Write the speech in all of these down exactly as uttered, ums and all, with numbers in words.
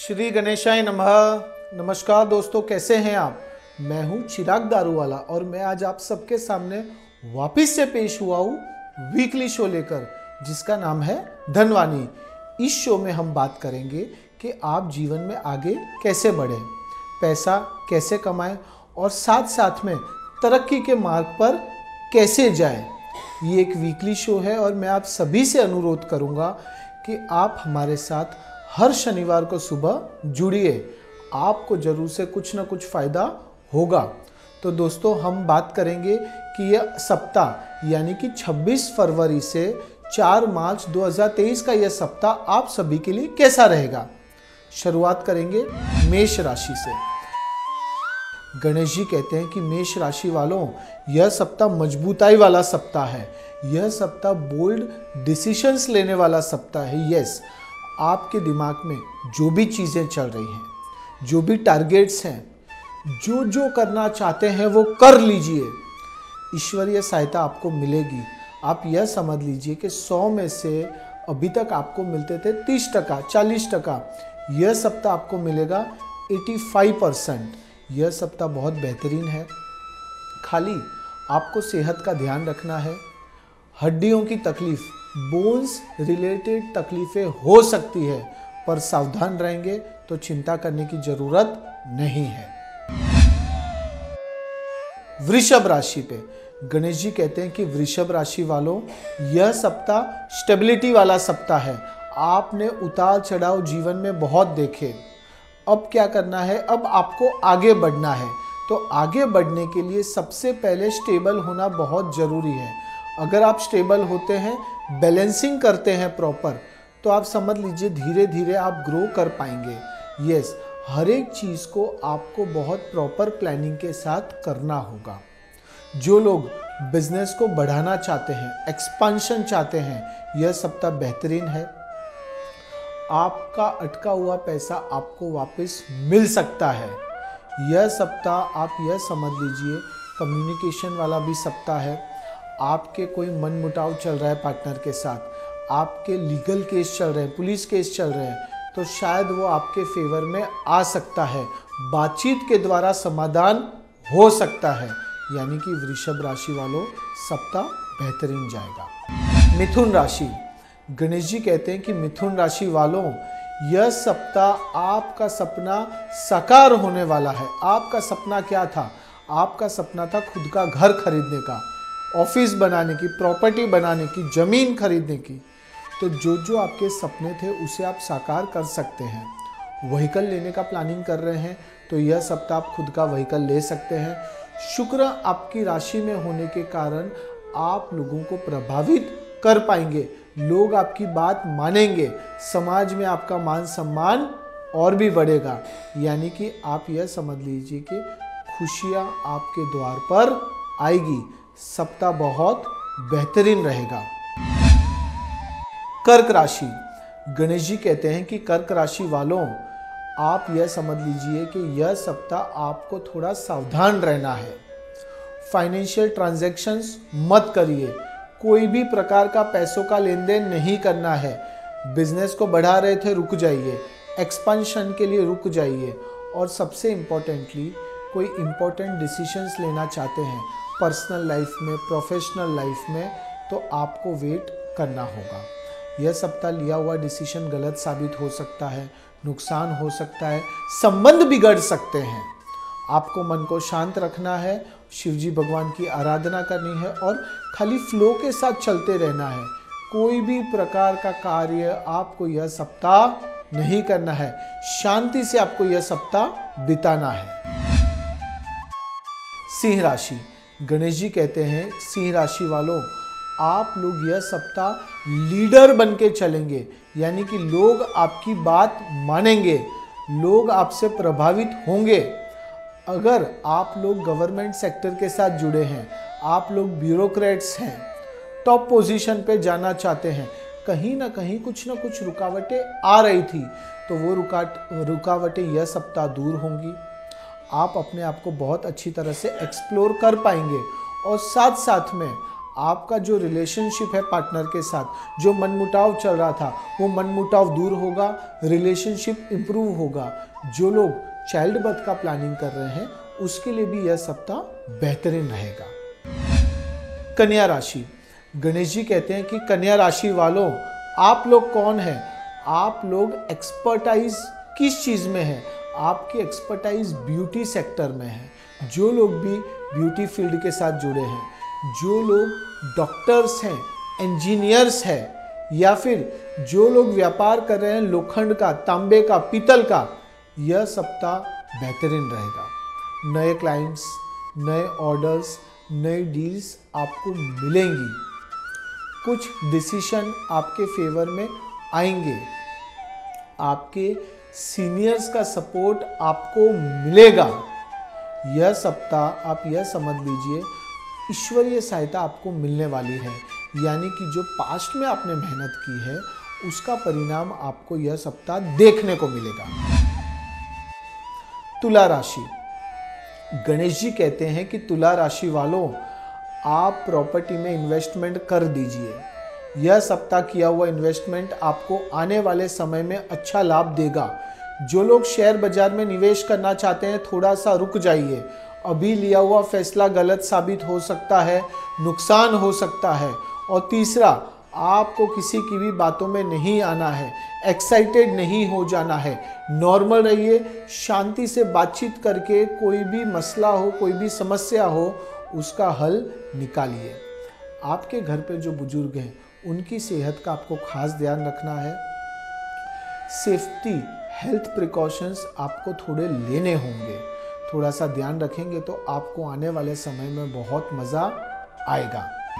श्री गणेशाय नमः। नमस्कार दोस्तों, कैसे हैं आप। मैं हूं चिराग दारूवाला और मैं आज आप सबके सामने वापस से पेश हुआ हूं वीकली शो लेकर, जिसका नाम है धनवानी। इस शो में हम बात करेंगे कि आप जीवन में आगे कैसे बढ़ें, पैसा कैसे कमाएं और साथ साथ में तरक्की के मार्ग पर कैसे जाएं। ये एक वीकली शो है और मैं आप सभी से अनुरोध करूंगा कि आप हमारे साथ हर शनिवार को सुबह जुड़िए। आपको जरूर से कुछ ना कुछ फ़ायदा होगा। तो दोस्तों, हम बात करेंगे कि यह सप्ताह यानी कि छब्बीस फरवरी से चार मार्च दो हज़ार तेईस का यह सप्ताह आप सभी के लिए कैसा रहेगा। शुरुआत करेंगे मेष राशि से। गणेश जी कहते हैं कि मेष राशि वालों, यह सप्ताह मजबूताई वाला सप्ताह है। यह सप्ताह बोल्ड डिसीजंस लेने वाला सप्ताह है। यस, आपके दिमाग में जो भी चीज़ें चल रही हैं, जो भी टारगेट्स हैं, जो जो करना चाहते हैं वो कर लीजिए। ईश्वरीय सहायता आपको मिलेगी। आप यह समझ लीजिए कि सौ में से अभी तक आपको मिलते थे तीस टका चालीस टका, यह सप्ताह आपको मिलेगा पचासी परसेंट। यह सप्ताह बहुत बेहतरीन है। खाली आपको सेहत का ध्यान रखना है। हड्डियों की तकलीफ, बोन्स रिलेटेड तकलीफें हो सकती है, पर सावधान रहेंगे तो चिंता करने की जरूरत नहीं है। वृषभ राशि पे गणेश जी कहते हैं कि वृषभ राशि वालों, यह सप्ताह स्टेबिलिटी वाला सप्ताह है। आपने उतार चढ़ाव जीवन में बहुत देखे। अब क्या करना है, अब आपको आगे बढ़ना है। तो आगे बढ़ने के लिए सबसे पहले स्टेबल होना बहुत ज़रूरी है। अगर आप स्टेबल होते हैं, बैलेंसिंग करते हैं प्रॉपर, तो आप समझ लीजिए धीरे धीरे आप ग्रो कर पाएंगे। यस, हर एक चीज़ को आपको बहुत प्रॉपर प्लानिंग के साथ करना होगा। जो लोग बिजनेस को बढ़ाना चाहते हैं, एक्सपांशन चाहते हैं, यह सप्ताह बेहतरीन है। आपका अटका हुआ पैसा आपको वापस मिल सकता है। यह सप्ताह आप यह समझ लीजिए कम्युनिकेशन वाला भी सप्ताह है। आपके कोई मनमुटाव चल रहा है पार्टनर के साथ, आपके लीगल केस चल रहे हैं, पुलिस केस चल रहे हैं, तो शायद वो आपके फेवर में आ सकता है। बातचीत के द्वारा समाधान हो सकता है। यानी कि वृषभ राशि वालों, सप्ताह बेहतरीन जाएगा। मिथुन राशि, गणेश जी कहते हैं कि मिथुन राशि वालों, यह सप्ताह आपका सपना साकार होने वाला है। आपका सपना क्या था? आपका सपना था खुद का घर खरीदने का, ऑफिस बनाने की, प्रॉपर्टी बनाने की, जमीन खरीदने की। तो जो जो आपके सपने थे उसे आप साकार कर सकते हैं। व्हीकल लेने का प्लानिंग कर रहे हैं तो यह सप्ताह आप खुद का व्हीकल ले सकते हैं। शुक्र आपकी राशि में होने के कारण आप लोगों को प्रभावित कर पाएंगे। लोग आपकी बात मानेंगे। समाज में आपका मान सम्मान और भी बढ़ेगा। यानी कि आप यह समझ लीजिए कि खुशियाँ आपके द्वार पर आएगी। सप्ताह बहुत बेहतरीन रहेगा। कर्क राशि, गणेश जी कहते हैं कि कर्क राशि वालों, आप यह समझ लीजिए कि यह सप्ताह आपको थोड़ा सावधान रहना है। फाइनेंशियल ट्रांजैक्शंस मत करिए। कोई भी प्रकार का पैसों का लेन देन नहीं करना है। बिजनेस को बढ़ा रहे थे, रुक जाइए। एक्सपेंशन के लिए रुक जाइए। और सबसे इम्पोर्टेंटली, कोई इम्पोर्टेंट डिसीजंस लेना चाहते हैं पर्सनल लाइफ में, प्रोफेशनल लाइफ में, तो आपको वेट करना होगा। यह सप्ताह लिया हुआ डिसीजन गलत साबित हो सकता है, नुकसान हो सकता है, संबंध बिगड़ सकते हैं। आपको मन को शांत रखना है, शिवजी भगवान की आराधना करनी है और खाली फ्लो के साथ चलते रहना है। कोई भी प्रकार का कार्य आपको यह सप्ताह नहीं करना है। शांति से आपको यह सप्ताह बिताना है। सिंह राशि, गणेश जी कहते हैं सिंह राशि वालों, आप लोग यह सप्ताह लीडर बन के चलेंगे। यानी कि लोग आपकी बात मानेंगे, लोग आपसे प्रभावित होंगे। अगर आप लोग गवर्नमेंट सेक्टर के साथ जुड़े हैं, आप लोग ब्यूरोक्रेट्स हैं, टॉप पोजीशन पे जाना चाहते हैं, कहीं ना कहीं कुछ ना कुछ रुकावटें आ रही थी, तो वो रुकावट रुकावटें यह सप्ताह दूर होंगी। आप अपने आप को बहुत अच्छी तरह से एक्सप्लोर कर पाएंगे और साथ साथ में आपका जो रिलेशनशिप है पार्टनर के साथ, जो मनमुटाव चल रहा था वो मनमुटाव दूर होगा, रिलेशनशिप इंप्रूव होगा। जो लोग चाइल्ड बर्थ का प्लानिंग कर रहे हैं उसके लिए भी यह सप्ताह बेहतरीन रहेगा। कन्या राशि, गणेश जी कहते हैं कि कन्या राशि वालों, आप लोग कौन हैं? आप लोग एक्सपर्टाइज किस चीज़ में है? आपकी एक्सपर्टाइज ब्यूटी सेक्टर में है। जो लोग भी ब्यूटी फील्ड के साथ जुड़े हैं, जो लोग डॉक्टर्स हैं, इंजीनियर्स हैं, या फिर जो लोग व्यापार कर रहे हैं लोखंड का, तांबे का, पीतल का, यह सप्ताह बेहतरीन रहेगा। नए क्लाइंट्स, नए ऑर्डर्स, नई डील्स आपको मिलेंगी। कुछ डिसीशन आपके फेवर में आएंगे। आपके सीनियर्स का सपोर्ट आपको मिलेगा। यह सप्ताह आप यह समझ लीजिए ईश्वरीय सहायता आपको मिलने वाली है, यानी कि जो पास्ट में आपने मेहनत की है उसका परिणाम आपको यह सप्ताह देखने को मिलेगा। तुला राशि, गणेश जी कहते हैं कि तुला राशि वालों, आप प्रॉपर्टी में इन्वेस्टमेंट कर दीजिए। यह सप्ताह किया हुआ इन्वेस्टमेंट आपको आने वाले समय में अच्छा लाभ देगा। जो लोग शेयर बाजार में निवेश करना चाहते हैं थोड़ा सा रुक जाइए। अभी लिया हुआ फैसला गलत साबित हो सकता है, नुकसान हो सकता है। और तीसरा, आपको किसी की भी बातों में नहीं आना है, एक्साइटेड नहीं हो जाना है। नॉर्मल रहिए, शांति से बातचीत करके कोई भी मसला हो, कोई भी समस्या हो, उसका हल निकालिए। आपके घर पे जो बुजुर्ग हैं उनकी सेहत का आपको खास ध्यान रखना है। सेफ्टी, हेल्थ प्रिकॉशंस आपको थोड़े लेने होंगे। थोड़ा सा ध्यान रखेंगे तो आपको आने वाले समय में बहुत मज़ा आएगा।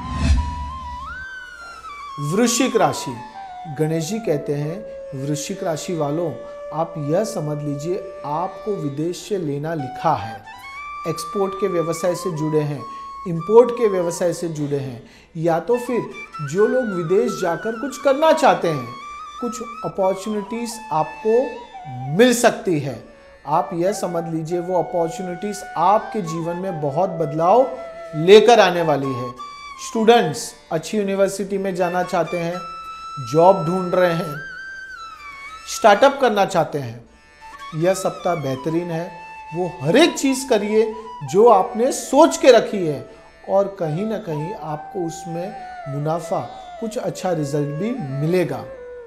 वृश्चिक राशि, गणेश जी कहते हैं वृश्चिक राशि वालों, आप यह समझ लीजिए आपको विदेश से लेना लिखा है। एक्सपोर्ट के व्यवसाय से जुड़े हैं, इंपोर्ट के व्यवसाय से जुड़े हैं, या तो फिर जो लोग विदेश जाकर कुछ करना चाहते हैं, कुछ अपॉर्चुनिटीज़ आपको मिल सकती है। आप यह समझ लीजिए वो अपॉर्चुनिटीज़ आपके जीवन में बहुत बदलाव लेकर आने वाली है। स्टूडेंट्स अच्छी यूनिवर्सिटी में जाना चाहते हैं, जॉब ढूंढ रहे हैं, स्टार्टअप करना चाहते हैं, यह सप्ताह बेहतरीन है। वो हर एक चीज़ करिए जो आपने सोच के रखी है और कहीं ना कहीं आपको उसमें मुनाफा, कुछ अच्छा रिजल्ट भी मिलेगा।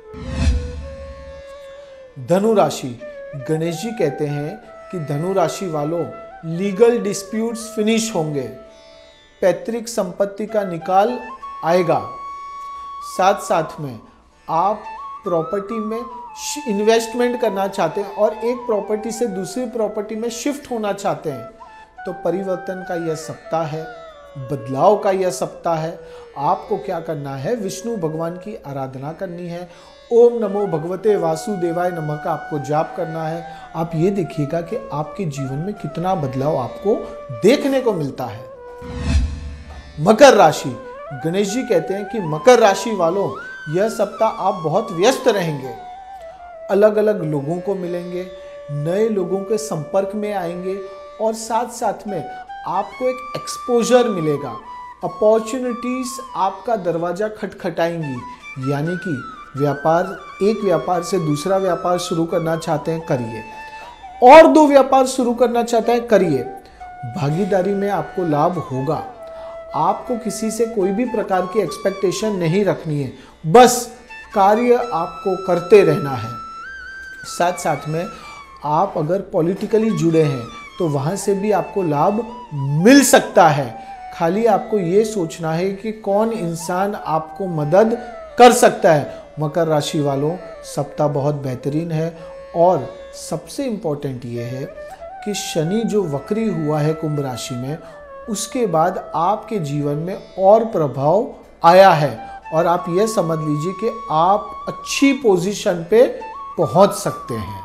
धनु राशि, गणेश जी कहते हैं कि धनु राशि वालों, लीगल डिस्प्यूट्स फिनिश होंगे, पैतृक संपत्ति का निकाल आएगा। साथ साथ में आप प्रॉपर्टी में इन्वेस्टमेंट करना चाहते हैं और एक प्रॉपर्टी से दूसरी प्रॉपर्टी में शिफ्ट होना चाहते हैं, तो परिवर्तन का यह सप्ताह है, बदलाव का यह सप्ताह है। आपको क्या करना है? विष्णु भगवान की आराधना करनी है। ओम नमो भगवते वासुदेवाय नमः का आपको जाप करना है। आप ये देखिएगा कि आपके जीवन में कितना बदलाव आपको देखने को मिलता है। मकर राशि, गणेश जी कहते हैं कि मकर राशि वालों, यह सप्ताह आप बहुत व्यस्त रहेंगे। अलग अलग लोगों को मिलेंगे, नए लोगों के संपर्क में आएंगे और साथ साथ में आपको एक एक्सपोजर मिलेगा। अपॉर्चुनिटीज आपका दरवाजा खटखटाएंगी, यानी कि व्यापार, एक व्यापार से दूसरा व्यापार शुरू करना चाहते हैं, करिए। और दो व्यापार शुरू करना चाहते हैं, करिए। भागीदारी में आपको लाभ होगा। आपको किसी से कोई भी प्रकार की एक्सपेक्टेशन नहीं रखनी है, बस कार्य आपको करते रहना है। साथ साथ में आप अगर पॉलिटिकली जुड़े हैं तो वहाँ से भी आपको लाभ मिल सकता है। खाली आपको ये सोचना है कि कौन इंसान आपको मदद कर सकता है। मकर राशि वालों, सप्ताह बहुत बेहतरीन है। और सबसे इम्पोर्टेंट ये है कि शनि जो वक्री हुआ है कुंभ राशि में, उसके बाद आपके जीवन में और प्रभाव आया है और आप यह समझ लीजिए कि आप अच्छी पोजीशन पे पहुंच सकते हैं।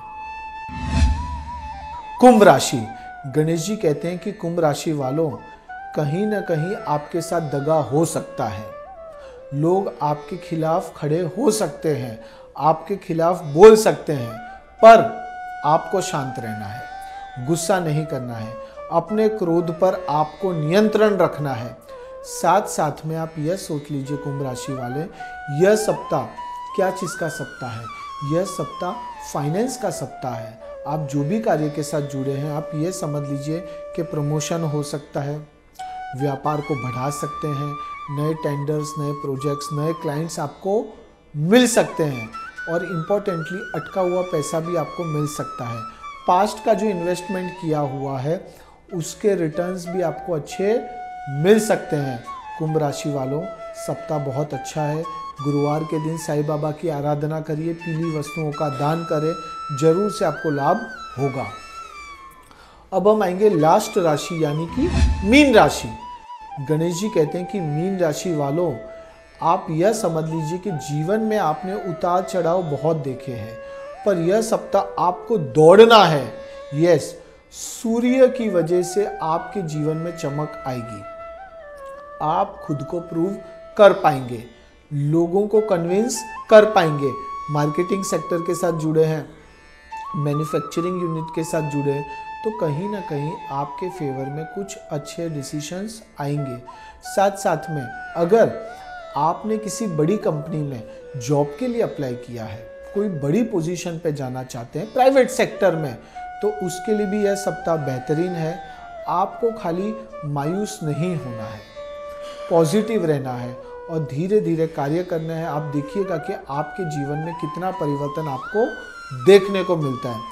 कुंभ राशि, गणेश जी कहते हैं कि कुंभ राशि वालों, कहीं ना कहीं आपके साथ दगा हो सकता है। लोग आपके खिलाफ खड़े हो सकते हैं, आपके खिलाफ बोल सकते हैं, पर आपको शांत रहना है, गुस्सा नहीं करना है, अपने क्रोध पर आपको नियंत्रण रखना है। साथ साथ में आप यह सोच लीजिए कुंभ राशि वाले, यह सप्ताह क्या चीज़ का सप्ताह है? यह सप्ताह फाइनेंस का सप्ताह है। आप जो भी कार्य के साथ जुड़े हैं, आप ये समझ लीजिए कि प्रमोशन हो सकता है, व्यापार को बढ़ा सकते हैं, नए टेंडर्स, नए प्रोजेक्ट्स, नए क्लाइंट्स आपको मिल सकते हैं और इम्पोर्टेंटली अटका हुआ पैसा भी आपको मिल सकता है। पास्ट का जो इन्वेस्टमेंट किया हुआ है उसके रिटर्न्स भी आपको अच्छे मिल सकते हैं। कुंभ राशि वालों, सप्ताह बहुत अच्छा है। गुरुवार के दिन साईं बाबा की आराधना करिए, पीली वस्तुओं का दान करें, जरूर से आपको लाभ होगा। अब हम आएंगे लास्ट राशि यानी कि मीन राशि। गणेश जी कहते हैं कि मीन राशि वालों, आप यह समझ लीजिए कि जीवन में आपने उतार चढ़ाव बहुत देखे हैं, पर यह सप्ताह आपको दौड़ना है। यस, सूर्य की वजह से आपके जीवन में चमक आएगी। आप खुद को प्रूव कर पाएंगे, लोगों को कन्विंस कर पाएंगे। मार्केटिंग सेक्टर के साथ जुड़े हैं, मैन्युफैक्चरिंग यूनिट के साथ जुड़े हैं, तो कहीं ना कहीं आपके फेवर में कुछ अच्छे डिसीशंस आएंगे। साथ साथ में अगर आपने किसी बड़ी कंपनी में जॉब के लिए अप्लाई किया है, कोई बड़ी पोजीशन पे जाना चाहते हैं प्राइवेट सेक्टर में, तो उसके लिए भी यह सप्ताह बेहतरीन है। आपको खाली मायूस नहीं होना है, पॉजिटिव रहना है और धीरे धीरे कार्य करना है। आप देखिएगा कि आपके जीवन में कितना परिवर्तन आपको देखने को मिलता है।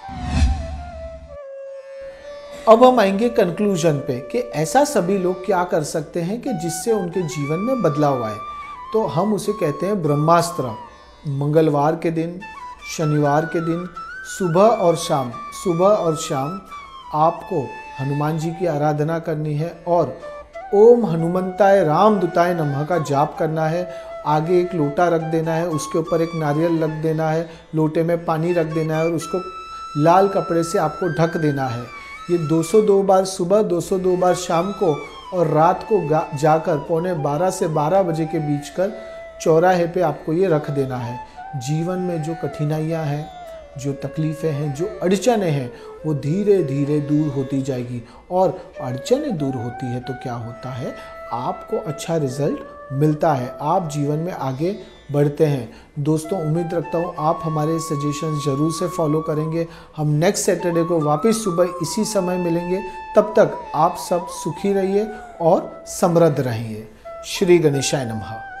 अब हम आएंगे कंक्लूजन पे कि ऐसा सभी लोग क्या कर सकते हैं कि जिससे उनके जीवन में बदलाव आए। तो हम उसे कहते हैं ब्रह्मास्त्र। मंगलवार के दिन, शनिवार के दिन सुबह और शाम सुबह और शाम आपको हनुमान जी की आराधना करनी है और ओम हनुमंताय रामदूताय नमः का जाप करना है। आगे एक लोटा रख देना है, उसके ऊपर एक नारियल रख देना है, लोटे में पानी रख देना है और उसको लाल कपड़े से आपको ढक देना है। ये दो सौ दो बार सुबह, दो सौ दो बार शाम को और रात को जाकर पौने बारह से बारह बजे के बीच कर चौराहे पे आपको ये रख देना है। जीवन में जो कठिनाइयाँ हैं, जो तकलीफ़ें हैं, जो अड़चनें हैं, वो धीरे धीरे दूर होती जाएगी। और अड़चनें दूर होती है तो क्या होता है, आपको अच्छा रिजल्ट मिलता है, आप जीवन में आगे बढ़ते हैं। दोस्तों, उम्मीद रखता हूँ आप हमारे सजेशंस ज़रूर से फॉलो करेंगे। हम नेक्स्ट सैटरडे को वापस सुबह इसी समय मिलेंगे। तब तक आप सब सुखी रहिए और समृद्ध रहिए। श्री गणेशाय नमः।